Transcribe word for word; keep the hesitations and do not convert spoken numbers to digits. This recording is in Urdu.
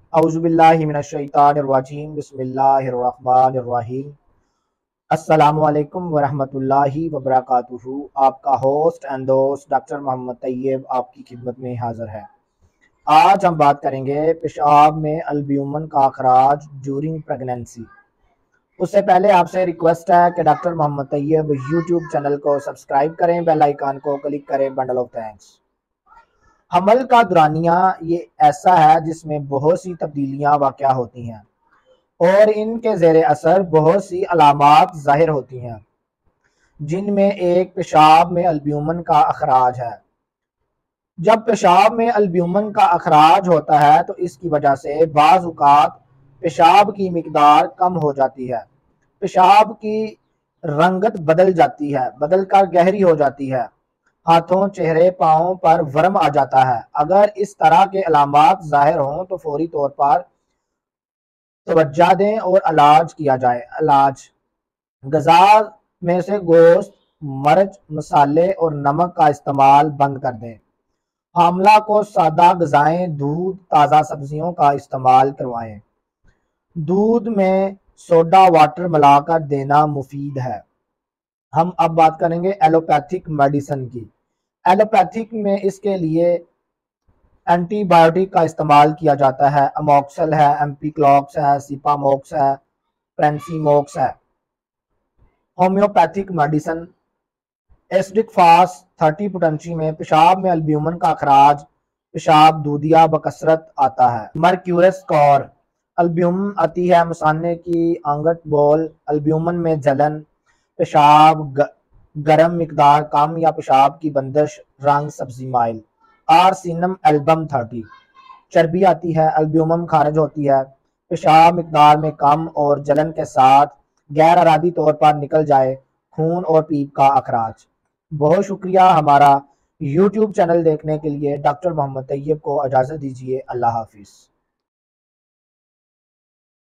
اعوذ باللہ من الشیطان الرجیم بسم اللہ الرحمن الرحیم۔ السلام علیکم ورحمۃ اللہ وبرکاتہ۔ آپ کا ہوسٹ اینڈ دوست ڈاکٹر محمد طیب آپ کی خدمت میں حاضر ہے۔ آج ہم بات کریں گے پیشاب میں البیومن کا اخراج ڈیورنگ پریگنینسی۔ اس سے پہلے آپ سے ریکویسٹ ہے کہ doctor Muhammad Tayyab YouTube channel کو سبسکرائب کریں، بیل آئیکن کو کلک کریں۔ Bundle of thanks. حمل کا دورانیہ یہ ایسا ہے جس میں بہت سی تبدیلیاں واقع ہوتی ہیں اور ان کے زیر اثر بہت سی علامات ظاہر ہوتی ہیں، جن میں ایک پیشاب میں البیومن کا اخراج ہے۔ جب پیشاب میں البیومن کا اخراج ہوتا ہے تو اس کی وجہ سے بعض اوقات پیشاب کی مقدار کم ہو جاتی ہے، پیشاب کی رنگت بدل جاتی ہے بدل کر گہری ہو جاتی ہے، ہاتھوں، چہرے، پاؤں پر ورم آ جاتا ہے۔ اگر اس طرح کے علامات ظاہر ہوں تو فوری طور پر توجہ دیں اور علاج کیا جائے۔ علاج: غذا میں سے گوشت، مرچ، مسالے اور نمک کا استعمال بند کر دیں۔ حاملہ کو سادہ غذائیں، دودھ، تازہ سبزیوں کا استعمال کروائیں۔ دودھ میں سوڈا واٹر ملا کر دینا مفید ہے۔ ہم اب بات کریں گے ایلوپیتھک میڈیسن کی۔ ایلوپیتھک میں اس کے لیے اینٹی بائیوٹک کا استعمال کیا جاتا ہے۔ اموکسل ہے، ایمپیکلاکس ہے، سیپاموکس ہے، پرینسیموکس ہے۔ Homeopathic medicine: acidic phos thirty potency میں پیشاب میں البیومن کا اخراج، پیشاب دودھیا بکثرت آتا ہے۔ مرکیورس کور: البیومن آتی ہے مثانے کی انگٹ بول، البیومن میں جلن، پیشاب گرم مقدار کم یا پیشاب کی بندش، رنگ سبزی مائل۔ آرسینم البم تھرٹی: چربی آتی ہے، البیومن خارج ہوتی ہے، پیشاب مقدار میں کم اور جلن کے ساتھ غیر ارادی طور پر نکل جائے، خون اور پیپ کا اخراج۔ بہت شکریہ ہمارا یوٹیوب چینل دیکھنے کے لیے۔ ڈاکٹر محمد طیب کو اجازت دیجیے۔ اللہ حافظ۔